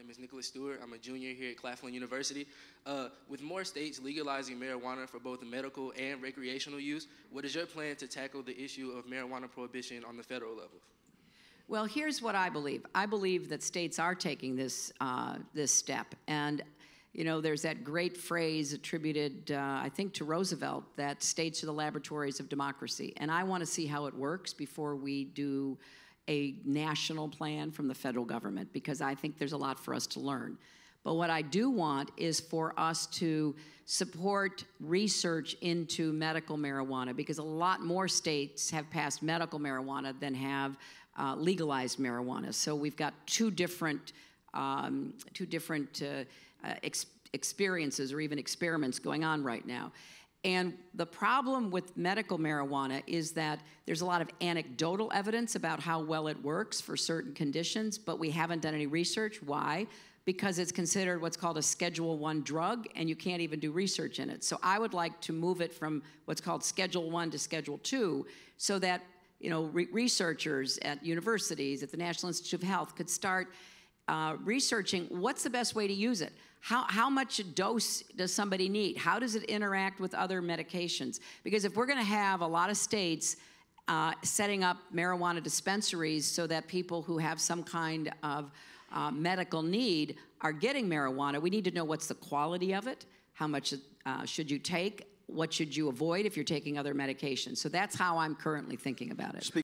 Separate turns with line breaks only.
name is Nicholas Stewart. I'm a junior here at Claflin University. With more states legalizing marijuana for both medical and recreational use, what is your plan to tackle the issue of marijuana prohibition on the federal level?
Well, here's what I believe. I believe that states are taking this step. And, you know, there's that great phrase attributed, I think, to Roosevelt, that states are the laboratories of democracy. And I want to see how it works before we do a national plan from the federal government, because I think there's a lot for us to learn. But what I do want is for us to support research into medical marijuana, because a lot more states have passed medical marijuana than have legalized marijuana. So we've got two different experiences or even experiments going on right now. And the problem with medical marijuana is that there's a lot of anecdotal evidence about how well it works for certain conditions, but we haven't done any research. Why? Because it's considered what's called a Schedule I drug, and you can't even do research in it. So I would like to move it from what's called Schedule I to Schedule II, so that, you know, researchers at universities, at the National Institute of Health, could start researching what's the best way to use it. How much dose does somebody need? How does it interact with other medications? Because if we're going to have a lot of states setting up marijuana dispensaries so that people who have some kind of medical need are getting marijuana, we need to know what's the quality of it, how much should you take, what should you avoid if you're taking other medications. So that's how I'm currently thinking about it.